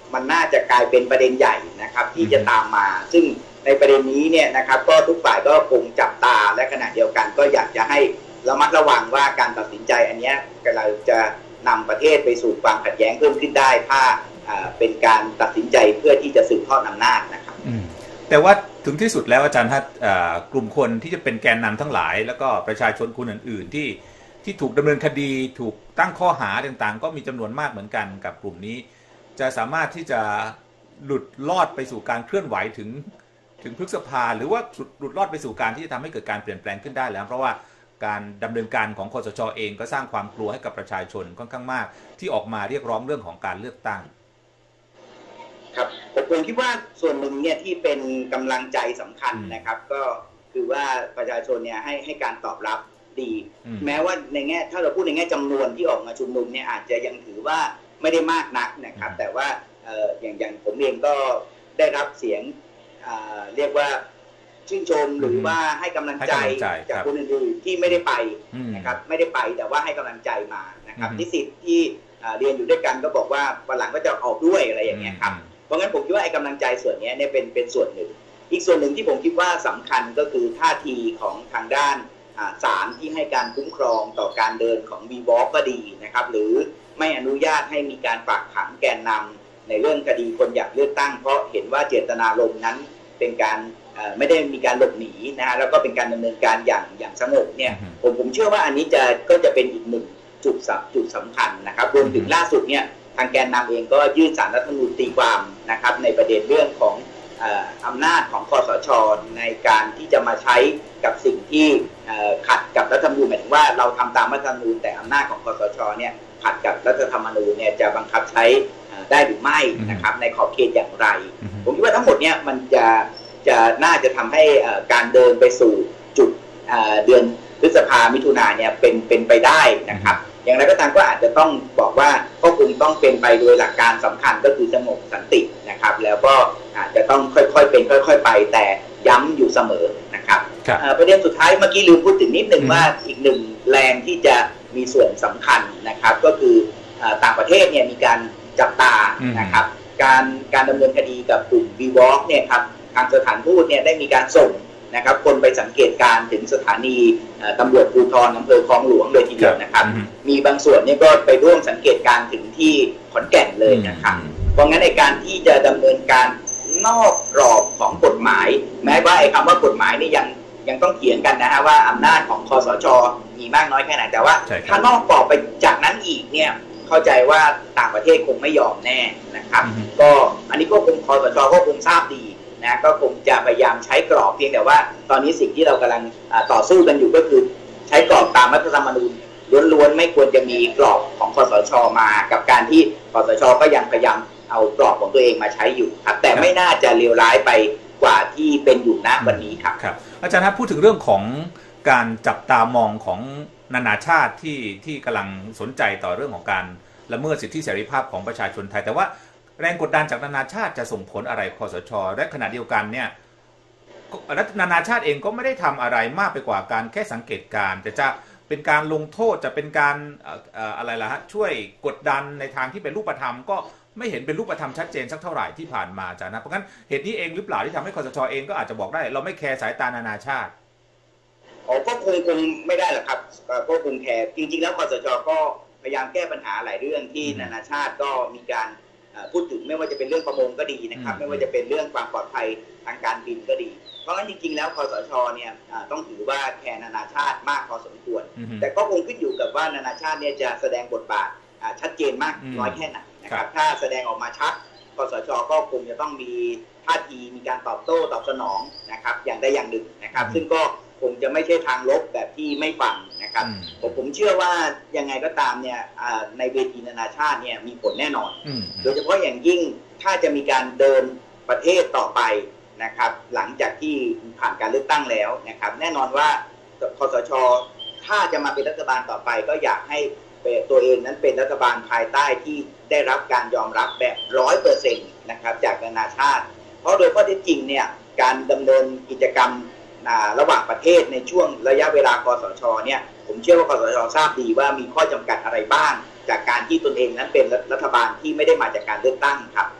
มันน่าจะกลายเป็นประเด็นใหญ่นะครับที่จะตามมาซึ่งในประเด็นนี้เนี่ยนะครับก็ทุกฝ่ายก็คงจับตาและขณะเดียวกันก็อยากจะให้ระมัดระวังว่าการตัดสินใจอันนี้เราจะนำประเทศไปสู่ความขัดแย้งเพิ่มขึ้นได้ถ้าเป็นการตัดสินใจเพื่อที่จะสืบทอดอำนาจนะครับแต่ว่าถึงที่สุดแล้วอาจารย์ฮัทกลุ่มคนที่จะเป็นแกนนำทั้งหลายแล้วก็ประชาชนคนอื่นๆที่ถูกดำเนินคดีถูกตั้งข้อหาต่างๆก็มีจำนวนมากเหมือนกันกับกลุ่มนี้จะสามารถที่จะหลุดลอดไปสู่การเคลื่อนไหวถึงพฤษภาหรือว่าหลุดลอดไปสู่การที่จะทำให้เกิดการเปลี่ยนแปลงขึ้นได้แล้วเพราะว่าการดำเนินการของคสช.เองก็สร้างความกลัวให้กับประชาชนค่อนข้างมากที่ออกมาเรียกร้องเรื่องของการเลือกตั้งครับผมคิดว่าส่วนหนึ่งเนี่ยที่เป็นกำลังใจสำคัญนะครับก็คือว่าประชาชนเนี่ยให้การตอบรับดีแม้ว่าในแง่ถ้าเราพูดในแง่จำนวนที่ออกมาชุมนุมเนี่ยอาจจะยังถือว่าไม่ได้มากนักนะครับแต่ว่าอย่างผมเองก็ได้รับเสียงเรียกว่าชื่นชมหรือว่าให้กำลังใจจากคนอื่นๆที่ไม่ได้ไปนะครับไม่ได้ไปแต่ว่าให้กำลังใจมานะครับนิสิตที่เรียนอยู่ด้วยกันก็บอกว่าวันหลังก็จะออกด้วยอะไรอย่างเงี้ยครับเพราะงั้นผมคิดว่าไอ้กำลังใจส่วนนี้เนี่ยเป็นส่วนหนึ่งอีกส่วนหนึ่งที่ผมคิดว่าสำคัญก็คือท่าทีของทางด้านศาลที่ให้การคุ้มครองต่อการเดินของวีวอล์กก็ดีนะครับหรือไม่อนุญาตให้มีการฝากขังแกนนำในเรื่องคดีคนอยากเลือกตั้งเพราะเห็นว่าเจตนารมณ์นั้นเป็นการไม่ได้มีการหลบหนีนะฮะแล้วก็เป็นการดำเนินการอย่างสงบเนี่ยผมเชื่อว่าอันนี้ก็จะเป็นอีกหนึ่งจุดสำคัญนะครับรวมถึงล่าสุดเนี่ยทางแกนนำเองก็ยื่นศาลรัฐธรรมนูญตีความนะครับในประเด็นเรื่องของอำนาจของคสช.ในการที่จะมาใช้กับสิ่งที่ขัดกับรัฐธรรมนูญหมายถึงว่าเราทำตามรัฐธรรมนูญแต่อำนาจของคสช.เนี่ยขัดกับรัฐธรรมนูญเนี่ยจะบังคับใช้ได้หรือไม่นะครับในขอบเขตอย่างไรผมคิดว่าทั้งหมดเนี่ยมันจะน่าจะทำให้การเดินไปสู่จุดเดือนพฤษภามิถุนาเนี่ยเป็นไปได้นะครับอย่างไรก็ตามก็อาจจะต้องบอกว่าก็คงต้องเป็นไปโดยหลักการสำคัญก็คือสงบสันตินะครับแล้วก็อาจจะต้องค่อยๆเป็นค่อยๆไปแต่ย้ำอยู่เสมอนะครับประเด็นสุดท้ายเมื่อกี้ลืมพูดถึงนิดหนึ่งว่าอีกหนึ่งแรงที่จะมีส่วนสำคัญนะครับก็คือต่างประเทศเนี่ยมีการจับตานะครับการดำเนินคดีกับกลุ่ม V-Walk เนี่ยครับทางสถานทูตเนี่ยได้มีการส่งนะครับคนไปสังเกตการถึงสถานีตำรวจภูธรอำเภอคลองหลวงเลยทีเดียวนะครับมีบางส่วนเนี่ยก็ไปร่วมสังเกตการถึงที่ขอนแก่นเลยนะครับเพราะงั้นในการที่จะดำเนินการนอกกรอบของกฎหมายแม้ว่าไอ้คำว่ากฎหมายนี่ยังต้องเถียงกันนะฮะว่าอำนาจของคสช.มีมากน้อยแค่ไหนแต่ว่าถ้านอกกรอบไปจากนั้นอีกเนี่ยเข้าใจว่าต่างประเทศคงไม่ยอมแน่นะครับก็อันนี้ก็คงคสช.ก็คงทราบดีนะก็คงจะพยายามใช้กรอบเพียงแต่ว่าตอนนี้สิ่งที่เรากำลังต่อสู้กันอยู่ก็คือใช้กรอบตามรัฐธรรมนูญล้วนๆไม่ควรจะมีกรอบของคสช.มากับการที่คสช.ก็ยังพยายามเอากรอบของตัวเองมาใช้อยู่ครับแต่ไม่น่าจะเลวร้ายไปกว่าที่เป็นอยู่ณวันนี้ครับครับอาจารย์ครับพูดถึงเรื่องของการจับตามองของนานาชาติที่กำลังสนใจต่อเรื่องของการละเมิดสิทธิเสรีภาพของประชาชนไทยแต่ว่าแรงกดดันจากนานาชาติจะส่งผลอะไรคสช.และขณะเดียวกันเนี่ยนานาชาติเองก็ไม่ได้ทำอะไรมากไปกว่าการแค่สังเกตการณ์แต่จะเป็นการลงโทษจะเป็นการอะไรล่ะฮะช่วยกดดันในทางที่เป็นรูปธรรมก็ไม่เห็นเป็นรูปธรรมชัดเจนสักเท่าไหร่ที่ผ่านมาจ้ะนะเพราะงั้นเหตุนี้เองหรือเปล่าที่ทำให้คสช.เองก็อาจจะบอกได้เราไม่แคร์สายตานานาชาติก็คงไม่ได้หรอกครับก็คงแคร์จริงๆแล้วคสช.ก็พยายามแก้ปัญหาหลายเรื่องที่นานาชาติก็มีการพูดถึงไม่ว่าจะเป็นเรื่องประมงก็ดีนะครับไม่ว่าจะเป็นเรื่องความปลอดภัยทางการบินก็ดีเพราะงั้นจริงๆแล้วคสช.เนี่ยต้องถือว่าแคร์นานาชาติมากพอสมควรแต่ก็คงขึ้นอยู่กับว่านานาชาติเนี่ยจะแสดงบทบาทชัดเจนมากน้อยแค่ไหนนะครับถ้าแสดงออกมาชัดคสช.ก็คงจะต้องมีท่าทีมีการตอบโต้ตอบสนองนะครับอย่างใดอย่างหนึ่งนะครับซึ่งก็คงจะไม่ใช่ทางลบแบบที่ไม่ฟังนะครับผมเชื่อว่ายังไงก็ตามเนี่ยในเวทีนานาชาติเนี่ยมีผลแน่นอนโดยเฉพาะอย่างยิ่งถ้าจะมีการเดินประเทศต่อไปนะครับหลังจากที่ผ่านการเลือกตั้งแล้วนะครับแน่นอนว่าคสช.ถ้าจะมาเป็นรัฐบาลต่อไปก็อยากให้ตัวเองนั้นเป็นรัฐบาลภายใต้ที่ได้รับการยอมรับแบบ 100% นะครับจากนานาชาติเพราะโดยข้อเท็จจริงเนี่ยการดำเนินกิจกรรมระหว่างประเทศในช่วงระยะเวลาคสช.เนี่ยผมเชื่อว่าคสช.ทราบดีว่ามีข้อจำกัดอะไรบ้างจากการที่ตนเองนั้นเป็นรัฐบาลที่ไม่ได้มาจากการเลือกตั้งครับ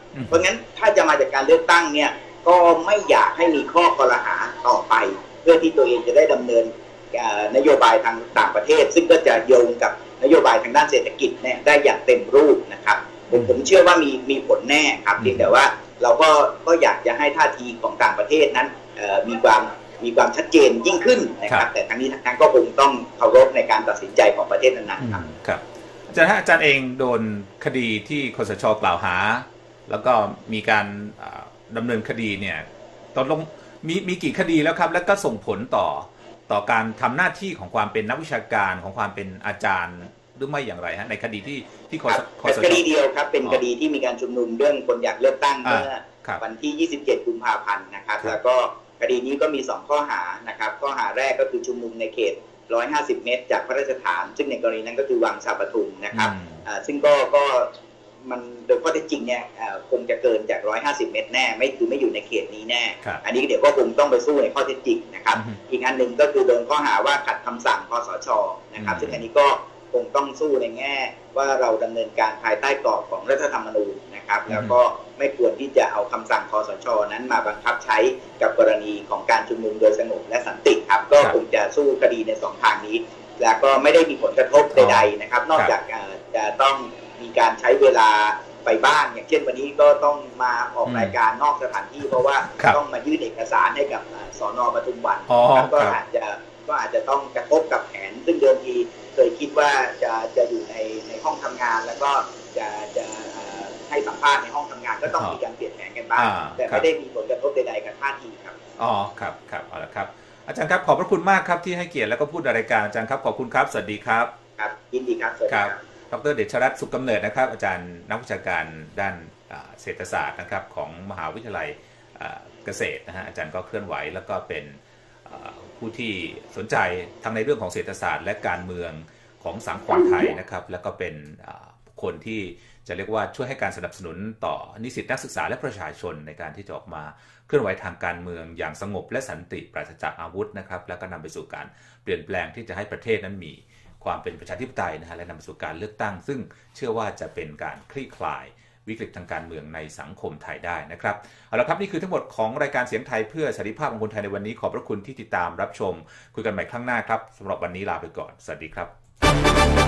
เพราะงั้นถ้าจะมาจากการเลือกตั้งเนี่ยก็ไม่อยากให้มีข้อกล่าวหาต่อไปเพื่อที่ตัวเองจะได้ดำเนินนโยบายทางต่างประเทศซึ่งก็จะโยงกับนโยบายทางด้านเศรษฐกิจเนี่ยได้อย่างเต็มรูปนะครับผมเชื่อว่ามีผลแน่ครับเพียงแต่ว่าเราก็อยากจะให้ท่าทีของต่างประเทศนั้นมีความชัดเจนยิ่งขึ้นนะครับแต่ทั้งนี้ทั้งนั้นก็คงต้องเคารพในการตัดสินใจของประเทศนั้นๆครับครับอาจารย์เองโดนคดีที่คสช.กล่าวหาแล้วก็มีการดำเนินคดีเนี่ยตกลงมีกี่คดีแล้วครับแล้วก็ส่งผลต่อการทำหน้าที่ของความเป็นนักวิชาการของความเป็นอาจารย์หรือไม่อย่างไรฮะในคดีที่คสช. คดีเดียวครับเป็นคดีที่มีการชุมนุมเรื่องคนอยากเลือกตั้งเมื่อวันที่27กุมภาพันธ์นะครับแล้วก็คดีนี้ก็มี2ข้อหานะครับข้อหาแรกก็คือชุมนุมในเขต150 เมตรจากพระราชฐานซึ่งในกรณีนั้นก็คือวังชาปทุมนะครับซึ่งก็มันโดยข้อเท็จจริงเนี่ยคงจะเกินจาก150 เมตรแน่ไม่อยู่ในเขตนี้แน่อันนี้เดี๋ยวก็คงต้องไปสู้ในข้อเท็จจริงนะครับอีกอันหนึ่งก็คือโดนข้อหาว่าขัดคำสั่งคสช.นะครับซึ่งอันนี้ก็คงต้องสู้ในแง่ว่าเราดำเนินการภายใต้กรอบของรัฐธรรมนูญนะครับแล้วก็ไม่ควรที่จะเอาคำสั่งคสช.นั้นมาบังคับใช้กับกรณีของการชุมนุมโดยสงบและสันติครับก็คงจะสู้คดีใน2ทางนี้แล้วก็ไม่ได้มีผลกระทบใดๆนะครับนอกจากจะต้องมีการใช้เวลาไปบ้างอย่างเช่นวันนี้ก็ต้องมาออกรายการนอกสถานที่เพราะว่าต้องมายื่นเอกสารให้กับสน.ปทุมวันก็อาจจะต้องกระทบกับแผนซึ่งเดิมทีเคยคิดว่าจะอยู่ในห้องทำงานแล้วก็จะให้สัมภาษณ์ในห้องทำงานก็ต้องมีการเปลี่ยนแผนกันบ้างแต่ไม่ได้มีผลกระทบใดๆกับท่าทีครับครับเอาละครับอาจารย์ครับขอบพระคุณมากครับที่ให้เกียรติแล้วก็พูดในรายการอาจารย์ครับขอบคุณครับสวัสดีครับครับยินดีครับสวัสดีครับดร.เดชรัตน์สุขกำเนิดนะครับอาจารย์นักวิชาการด้านเศรษฐศาสตร์นะครับของมหาวิทยาลัยเกษตรนะฮะอาจารย์ก็เคลื่อนไหวแล้วก็เป็นผู้ที่สนใจทั้งในเรื่องของเศรษฐศาสตร์และการเมืองของสังคมไทยนะครับแล้วก็เป็นคนที่จะเรียกว่าช่วยให้การสนับสนุนต่อนิสิตนักศึกษาและประชาชนในการที่จะออกมาเคลื่อนไหวทางการเมืองอย่างสงบและสันติปราศจากอาวุธนะครับแล้วก็นำไปสู่การเปลี่ยนแปลงที่จะให้ประเทศนั้นมีความเป็นประชาธิปไตยนะฮะและนำไปสู่การเลือกตั้งซึ่งเชื่อว่าจะเป็นการคลี่คลายวิกฤตทางการเมืองในสังคมไทยได้นะครับเอาละครับนี่คือทั้งหมดของรายการเสียงไทยเพื่อสันติภาพของคนไทยในวันนี้ขอบพระคุณที่ติดตามรับชมคุยกันใหม่ครั้งหน้าครับสำหรับวันนี้ลาไปก่อนสวัสดีครับ